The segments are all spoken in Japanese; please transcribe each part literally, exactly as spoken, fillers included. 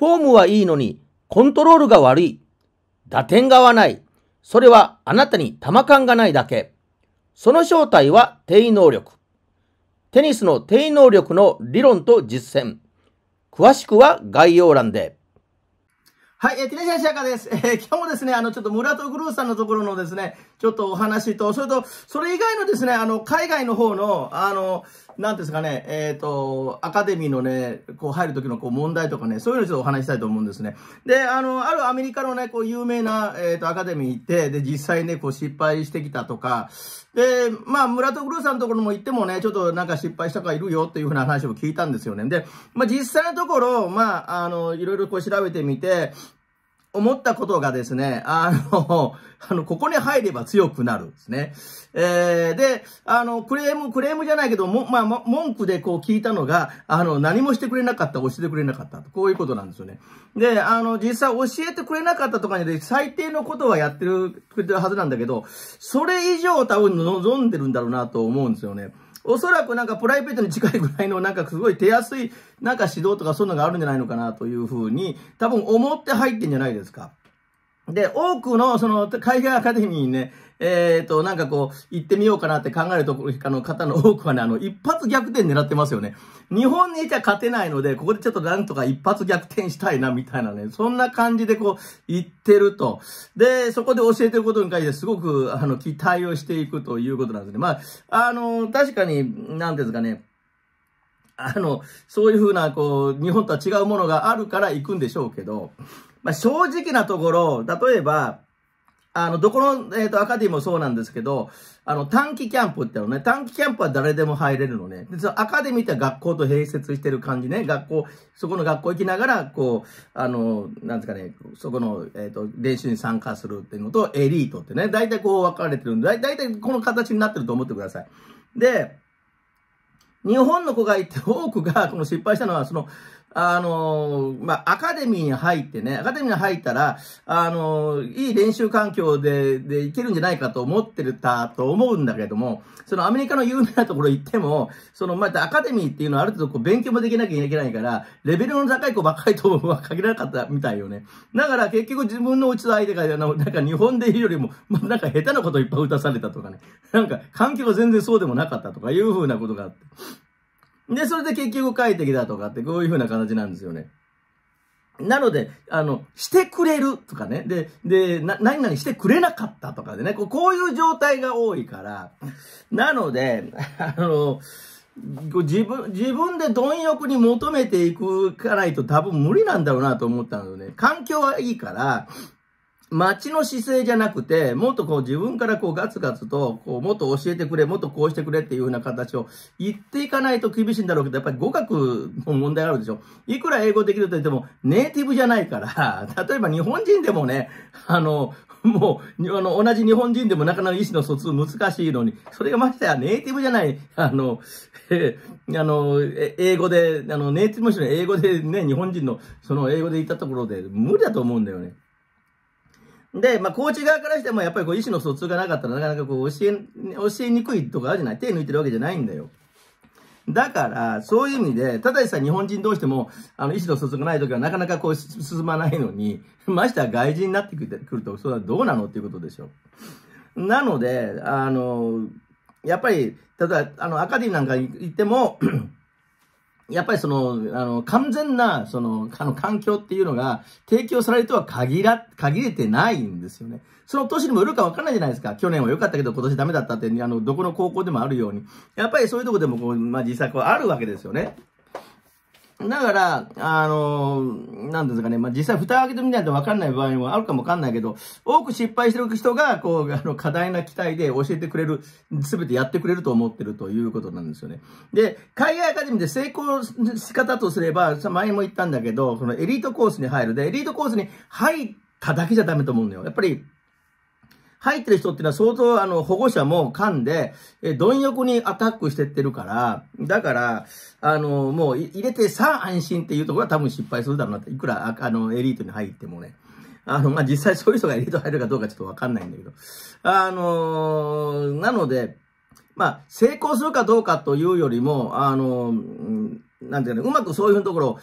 フォームはいいのにコントロールが悪い。打点が合わない。それはあなたに球感がないだけ。その正体は定位能力。テニスの定位能力の理論と実践。詳しくは概要欄で。はい、えー、テニスシャカです。えー、今日もですね、あの、ちょっと村戸グルーさんのところのですね、ちょっとお話と、それと、それ以外のですね、あの、海外の方の、あの、なんですかね、えっと、アカデミーのね、こう入る時のこう問題とかね、そういうのをちょっとお話ししたいと思うんですね。で、あの、あるアメリカのね、こう有名な、えっと、アカデミー行って、で、実際ね、こう失敗してきたとか、で、まあ、村戸グルーさんのところも行ってもね、ちょっとなんか失敗した方がいるよっていうふうな話を聞いたんですよね。で、まあ、実際のところ、まあ、あの、いろいろこう調べてみて、思ったことがですね、あの、あの、ここに入れば強くなるんですね。えー、で、あの、クレーム、クレームじゃないけど、も、まあ、文句でこう聞いたのが、あの、何もしてくれなかった、教えてくれなかったと。こういうことなんですよね。で、あの、実際教えてくれなかったとかに最低のことはやってる、くれてるはずなんだけど、それ以上多分望んでるんだろうなと思うんですよね。おそらくなんかプライベートに近いぐらいのなんかすごい手安いなんか指導とかそういうのがあるんじゃないのかなというふうに多分思って入ってんじゃないですか。で、多くのその海外アカデミーにね、えっと、なんかこう、行ってみようかなって考えるところ、あの方の多くはね、あの、一発逆転狙ってますよね。日本にいちゃ勝てないので、ここでちょっとなんとか一発逆転したいな、みたいなね、そんな感じでこう、言ってると。で、そこで教えてることに関してすごく、あの、期待をしていくということなんですね。まあ、あの、確かに、なんですかね、あの、そういうふうな、こう、日本とは違うものがあるから行くんでしょうけど、まあ、正直なところ、例えば、あの、どこの、えっと、アカデミーもそうなんですけど、あの、短期キャンプってのね、短期キャンプは誰でも入れるのね。で、そのアカデミーって学校と併設してる感じね。学校、そこの学校行きながら、こう、あの、なんですかね、そこの、えっと、練習に参加するっていうのと、エリートってね、大体こう分かれてるんで、大体この形になってると思ってください。で、日本の子がいて多くがこの失敗したのは、その、あのー、まあ、アカデミーに入ってね、アカデミーに入ったら、あのー、いい練習環境で、で、いけるんじゃないかと思ってたと思うんだけども、そのアメリカの有名なところ行っても、その、またアカデミーっていうのはある程度こう勉強もできなきゃいけないから、レベルの高い子ばっかりとは限らなかったみたいよね。だから結局自分の打つ相手が、あの、なんか日本でいるよりも、まあ、なんか下手なこといっぱい打たされたとかね。なんか環境が全然そうでもなかったとかいうふうなことがあって。で、それで結局帰ってきたとかって、こういう風な形なんですよね。なので、あの、してくれるとかね。で、で、な、何々してくれなかったとかでね。こう、こういう状態が多いから。なので、あの、自分、自分で貪欲に求めていくかないと多分無理なんだろうなと思ったのでね。環境はいいから、街の姿勢じゃなくて、もっとこう自分からこうガツガツと、こうもっと教えてくれ、もっとこうしてくれっていうような形を言っていかないと厳しいんだろうけど、やっぱり語学の問題があるでしょ。いくら英語できると言ってもネイティブじゃないから、例えば日本人でもね、あの、もう、あの、同じ日本人でもなかなか意思の疎通難しいのに、それがましてやネイティブじゃない、あの、えー、あの、英語で、あの、ネイティブもしろ英語でね、日本人のその英語で言ったところで無理だと思うんだよね。で、まあ、コーチ側からしても、やっぱりこう、意思の疎通がなかったら、なかなかこう、教え、教えにくいとかあるじゃない。手抜いてるわけじゃないんだよ。だから、そういう意味で、ただでさえ日本人同士でも、あの、意思の疎通がないときはなかなかこう、進まないのに、ましては外人になってくると、それはどうなのっていうことでしょ。なので、あの、やっぱり、ただ、あの、アカデミーなんか行っても、やっぱりその、あの、完全な、その、あの、環境っていうのが提供されるとは限ら、限れてないんですよね。その年にもよるか分からないじゃないですか。去年は良かったけど今年ダメだったって、あの、どこの高校でもあるように。やっぱりそういうとこでもこう、まあ、実際こうあるわけですよね。だから、あのー、なんですかね、まあ、実際蓋を開けてみないと分かんない場合もあるかも分かんないけど、多く失敗してる人が、こう、あの、過大な期待で教えてくれる、すべてやってくれると思ってるということなんですよね。で、海外アカデミーで成功し方とすれば、前も言ったんだけど、そのエリートコースに入る。で、エリートコースに入っただけじゃダメと思うんだよ。やっぱり、入ってる人っていうのは相当あの保護者も噛んで、え、貪欲にアタックしてってるから、だから、あの、もう入れてさあ安心っていうところは多分失敗するだろうなって、いくらあのエリートに入ってもね。あの、まあ、実際そういう人がエリート入るかどうかちょっとわかんないんだけど。あの、なので、まあ、成功するかどうかというよりも、あの、なんていうかね、うまくそういうところを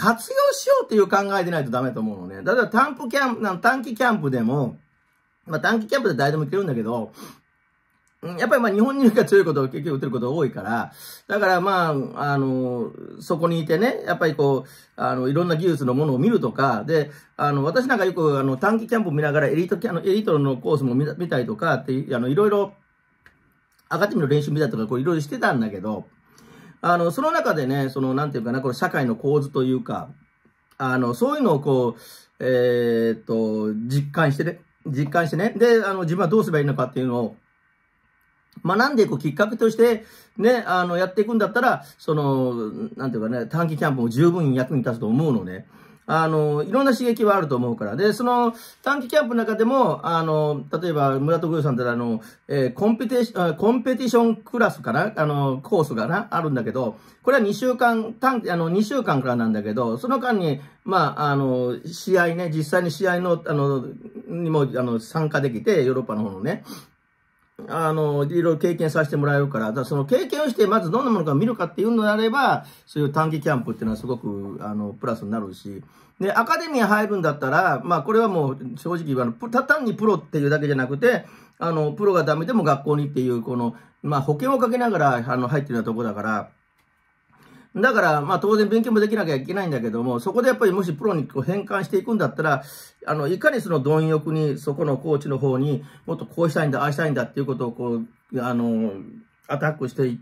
活用しようっていう考えでないとダメだと思うのね。だから短期キャンプ、短期キャンプでも、まあ短期キャンプで誰でも行けるんだけど、やっぱりまあ日本人が強いことを結局打てることが多いから、だからまあ、あの、そこにいてね、やっぱりこう、あの、いろんな技術のものを見るとか、で、あの、私なんかよくあの短期キャンプを見ながらエリートキャン、エリートのコースも見た見たりとかっていう、あの、いろいろ、アカデミーの練習見たりとか、こういろいろしてたんだけど、あの、その中でね、その、なんていうかな、この社会の構図というか、あの、そういうのをこう、えー、っと、実感してね、実感してね、で、あの、自分はどうすればいいのかっていうのを、学んでいくきっかけとして、ね、あの、やっていくんだったら、その、なんていうかね、短期キャンプも十分役に立つと思うのね。あの、いろんな刺激はあると思うから。で、その、短期キャンプの中でも、あの、例えば、村戸グーさんってあの、えー、コンペティション、コンペティションクラスかなあの、コースがな、あるんだけど、これはにしゅうかん、短期、あの、にしゅうかんからなんだけど、その間に、まあ、あの、試合ね、実際に試合の、あの、にも、あの、参加できて、ヨーロッパの方のね、あの、いろいろ経験させてもらえるから、だからその経験をして、まずどんなものか見るかっていうのであれば、そういう短期キャンプっていうのはすごく、あの、プラスになるし、で、アカデミー入るんだったら、まあ、これはもう、正直、あの、た単にプロっていうだけじゃなくて、あの、プロがダメでも学校にっていう、この、まあ、保険をかけながら、あの、入ってるようなとこだから、だから、まあ当然勉強もできなきゃいけないんだけども、そこでやっぱりもしプロにこう変換していくんだったら、あの、いかにその貪欲に、そこのコーチの方にもっとこうしたいんだ、ああしたいんだっていうことをこう、あの、アタックしていって、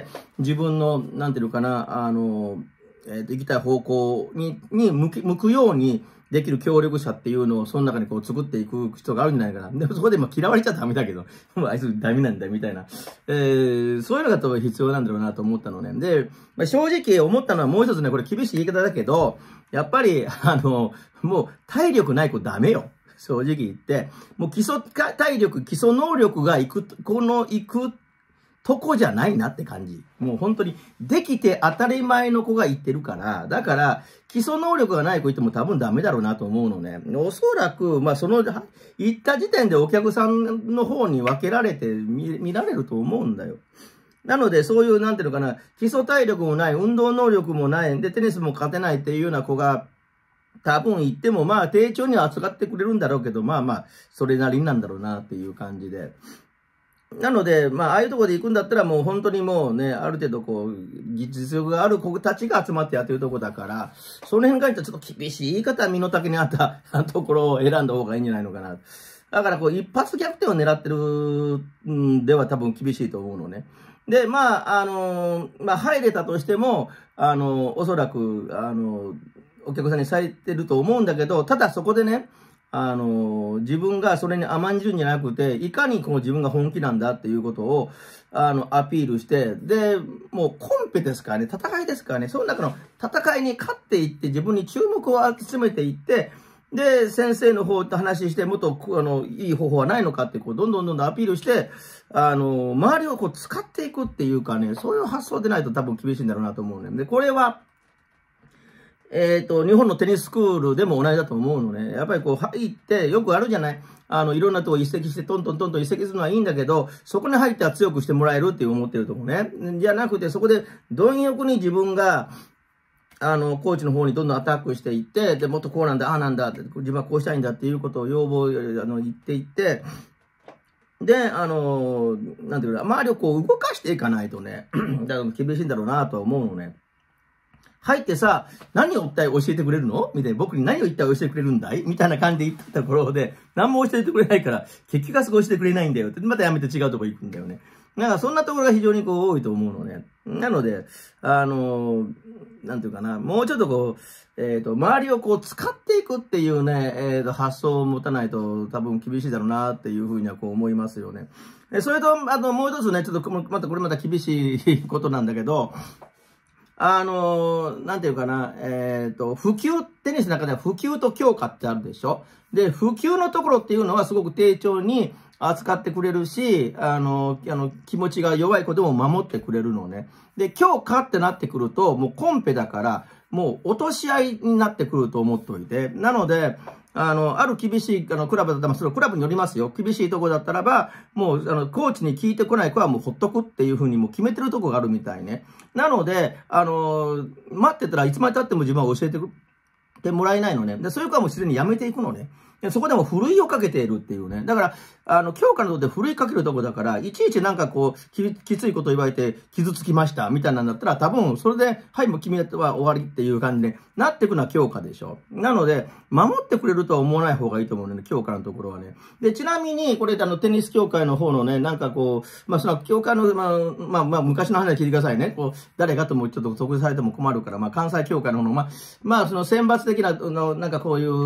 自分の、なんていうのかな、あの、えっと、行きたい方向に、に向き、向くようにできる協力者っていうのを、その中にこう作っていく人があるんじゃないかな。でもそこでまあ嫌われちゃダメだけど、もうあいつダメなんだみたいな。えー、そういうのが多分必要なんだろうなと思ったのね。で、まあ、正直思ったのはもう一つね、これ厳しい言い方だけど、やっぱり、あの、もう体力ない子ダメよ。正直言って。もう基礎体力、基礎能力がいく、このいくとこじゃないなって感じ。もう本当に、できて当たり前の子が言ってるから、だから、基礎能力がない子いても多分ダメだろうなと思うのね。おそらく、まあその、言った時点でお客さんの方に分けられて見、見られると思うんだよ。なので、そういう、なんていうのかな、基礎体力もない、運動能力もない、で、テニスも勝てないっていうような子が、多分言っても、まあ、丁重には扱ってくれるんだろうけど、まあまあ、それなりなんだろうなっていう感じで。なので、まあ、ああいうところで行くんだったら、もう本当にもうね、ある程度こう、実力がある子たちが集まってやってるところだから、その辺から言ったらちょっと厳しい言い方は身の丈に合ったところを選んだ方がいいんじゃないのかな。だからこう、一発逆転を狙ってるんでは多分厳しいと思うのね。で、まあ、あの、まあ、入れたとしても、あの、おそらく、あの、お客さんにされてると思うんだけど、ただそこでね、あの、自分がそれに甘んじるんじゃなくて、いかにこう自分が本気なんだっていうことを、あの、アピールして、で、もうコンペですからね、戦いですからね、その中の戦いに勝っていって、自分に注目を集めていって、で、先生の方と話して、もっと、あの、いい方法はないのかって、こう、どんどんどんどんアピールして、あの、周りをこう、使っていくっていうかね、そういう発想でないと多分厳しいんだろうなと思うね。で、これは、えっと、日本のテニススクールでも同じだと思うのね。やっぱりこう、入って、よくあるじゃない？あの、いろんなとこ移籍して、トントントントン移籍するのはいいんだけど、そこに入ったら強くしてもらえるって思ってるとこね。じゃなくて、そこで、貪欲に自分が、あの、コーチの方にどんどんアタックしていって、で、もっとこうなんだ、ああなんだって、自分はこうしたいんだっていうことを要望、あの、言っていって、で、あの、なんていうか、周りをこう動かしていかないとね、だから厳しいんだろうなとは思うのね。入ってさ、何を一体教えてくれるのみたいな。僕に何を一体教えてくれるんだいみたいな感じで言ったところで、何も教えてくれないから、結局は教えてくれないんだよって。またやめて違うとこ行くんだよね。なんかそんなところが非常にこう多いと思うのね。なので、あの、なんていうかな、もうちょっとこう、えっと、周りをこう使っていくっていうね、えっと、発想を持たないと多分厳しいだろうなっていうふうにはこう思いますよね。それと、あともう一つね、ちょっとまたこれまた厳しいことなんだけど、あのー、なんていうかな、えっと、普及、テニスの中では普及と強化ってあるでしょ？で、普及のところっていうのはすごく丁重に扱ってくれるし、あの、あの、気持ちが弱い子でも守ってくれるのね。で、強化ってなってくると、もうコンペだから、もう落とし合いになってくると思っておいて。なので、 あの、ある厳しい、あの、クラブだったら、そのクラブによりますよ。厳しいとこだったらば、もう、あの、コーチに聞いてこない子はもうほっとくっていうふうにもう決めてるとこがあるみたいね。なので、あの、待ってたらいつまで経っても自分は教えてくてもらえないのね。で、そういう子はもう自然にやめていくのね。でそこでもふるいをかけているっていうね。だから、あの、教科のとってふるいかけるとこだから、いちいちなんかこう、き、きついこと言われて、傷つきました、みたいなんだったら、多分、それで、はい、もう君は終わりっていう感じで、なっていくのは教科でしょ。なので、守ってくれるとは思わない方がいいと思うのね、教科のところはね。で、ちなみに、これ、あの、テニス協会の方のね、なんかこう、まあ、その、協会の、まあ、まあ、まあ、昔の話聞いてくださいね。こう、誰かともちょっと特定されても困るから、まあ、関西協会の方の、まあ、まあ、その選抜的な、の、なんかこういう、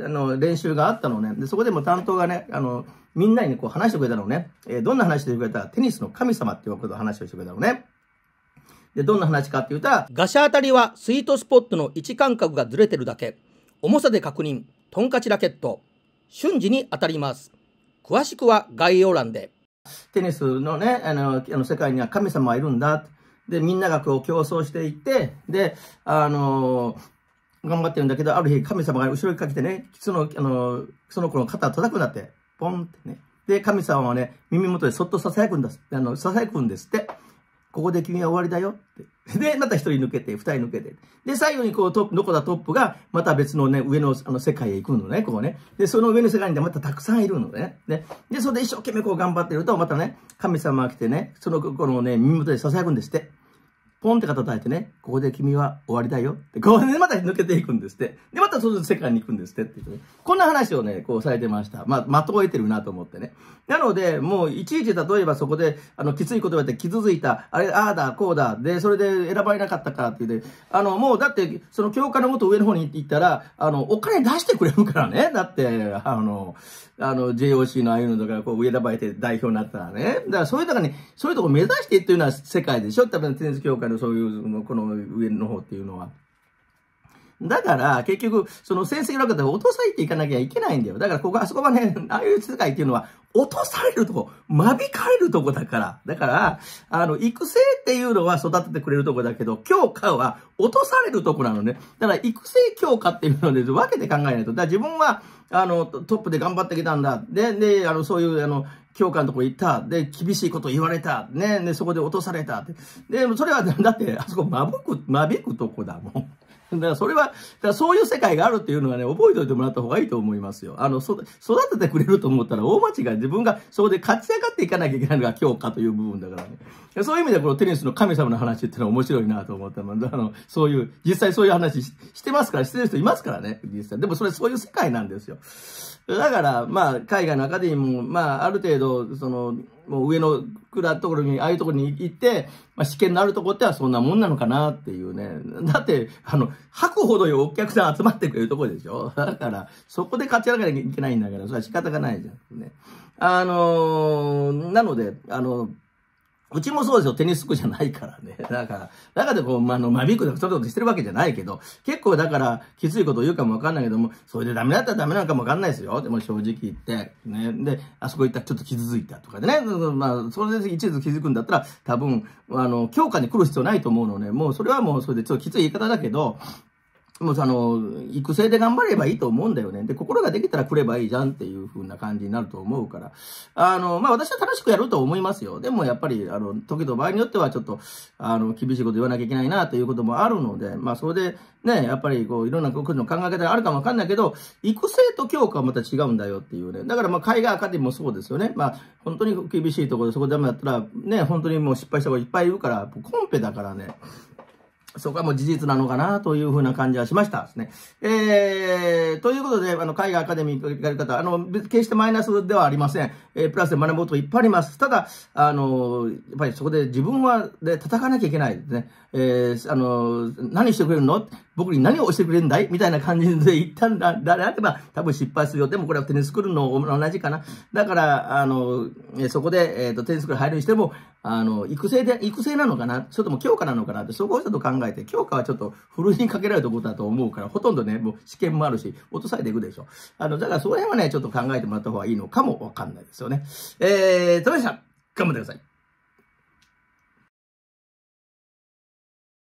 あの、練習があったのね。で、そこでも担当がね、あの、みんなにね、こう話してくれたのね。えー、どんな話してくれたら、テニスの神様っていうことを話をしてくれたのね。で、どんな話かって言ったら、 ガシャ当たりはスイートスポットの位置感覚がずれてるだけ。重さで確認。トンカチラケット。瞬時に当たります。詳しくは概要欄で。 テニスのね、あの、あの世界には神様がいるんだ。で、みんながこう競争していって、で、あのー、頑張ってるんだけど、ある日神様が後ろにかけてね、その、あの、その子の肩を叩くんだって、ポンってね。で、神様はね、耳元でそっと囁くんだ、あの、囁くんですって。ここで君は終わりだよって。で、また一人抜けて、二人抜けて。で、最後にこう、トップ、残ったトップが、また別のね、上のあの世界へ行くのね、ここね。で、その上の世界にまたたくさんいるのね。で、で、それで一生懸命こう頑張ってると、またね、神様が来てね、その子のね、耳元で囁くんですって。ポンって肩叩いてね、ここで君は終わりだよ。で、こうね、また抜けていくんですって。で、またその世界に行くんですってって言って、ね。こんな話をね、こうされてました。まあ、的を得てるなと思ってね。なので、もう、いちいち例えばそこで、あの、きついこと言われて傷ついた、あれ、ああだ、こうだ、で、それで選ばれなかったからって言って、あの、もう、だって、その教科のもっと上の方に行ったら、あの、お金出してくれるからね。だって、あの、あの、ジェイオーシー のああいうのとか、こう、上選ばれて代表になったらね。だから、そういうとこに、そういうとこ目指してっていうのは世界でしょ。多分、テニス協会のそういう、この上の方っていうのは。だから、結局、その先生の方が落とされていかなきゃいけないんだよ。だから、ここ、あそこはね、ああいう世界っていうのは、落とされるとこ、間引かれるとこだから。だから、あの、育成っていうのは育ててくれるとこだけど、強化は落とされるとこなのね。だから、育成強化っていうので、分けて考えないと。だから自分は、あの、トップで頑張ってきたんだ。で、で、あの、そういう、あの、教官のとこ行った。で、厳しいこと言われた。ね、で、そこで落とされた。で、それは、だって、あそこ、間引く、間引くとこだもん。だからそれは、だからそういう世界があるっていうのはね、覚えておいてもらった方がいいと思いますよ。あの、そ、育ててくれると思ったら大間違い。自分がそこで勝ち上がっていかなきゃいけないのが強化という部分だからね。そういう意味でこのテニスの神様の話っていうのは面白いなと思ったので、あの、そういう、実際そういう話 し, してますから、してる人いますからね、実際。でもそれそういう世界なんですよ。だから、まあ、海外のアカデミーも、まあ、ある程度、その、もう上のくらところに、ああいうところに行って、まあ、試験のあるところってはそんなもんなのかなっていうね。だって、あの、吐くほどよお客さん集まってくれるところでしょ。だから、そこで勝ち上がらなきゃいけないんだから、それは仕方がないじゃん。ね。あのー、なので、あの、うちもそうですよ。テニススクじゃないからね。だから、だからこう、まあ、の、間引くとかそういうことしてるわけじゃないけど、結構だから、きついこと言うかもわかんないけども、それでダメだったらダメなのかもわかんないですよ。でも正直言って、ね。で、あそこ行ったらちょっと傷ついたとかでね。まあ、それで一途気づくんだったら、多分、あの、強化に来る必要ないと思うのね。もうそれはもうそれでちょっときつい言い方だけど、もうあの、育成で頑張ればいいと思うんだよね。で、心ができたら来ればいいじゃんっていう風な感じになると思うから。あの、まあ、私は楽しくやると思いますよ。でもやっぱり、あの、時と場合によってはちょっと、あの、厳しいこと言わなきゃいけないなということもあるので、まあ、それでね、やっぱりこう、いろんな国の考え方があるかもわかんないけど、育成と強化はまた違うんだよっていうね。だからまあ、海外アカデミーもそうですよね。まあ、本当に厳しいところでそこでダメだったら、ね、本当にもう失敗した子いっぱいいるから、コンペだからね。そこはもう事実なのかなというふうな感じはしましたですね。えー、ということで、あの、海外アカデミーのやり方、あの、決してマイナスではありません。えー、プラスで学ぶこといっぱいあります。ただ、あの、やっぱりそこで自分は、で、叩かなきゃいけないですね。えー、あの、何してくれるの僕に何をしてくれるんだいみたいな感じで言ったんだ、であれば、多分失敗するよ。でもこれはテニススクールの同じかな。だから、あの、そこで、えっと、テニススクール入るにしても、あの、育成で、育成なのかなそれとも強化なのかなって、そこをちょっと考えて、強化はちょっとふるいにかけられたことだと思うから、ほとんどね、もう試験もあるし、落とされていくでしょ。あの、だからその辺はね、ちょっと考えてもらった方がいいのかもわかんないですよね。えー、とりあえず、頑張ってください。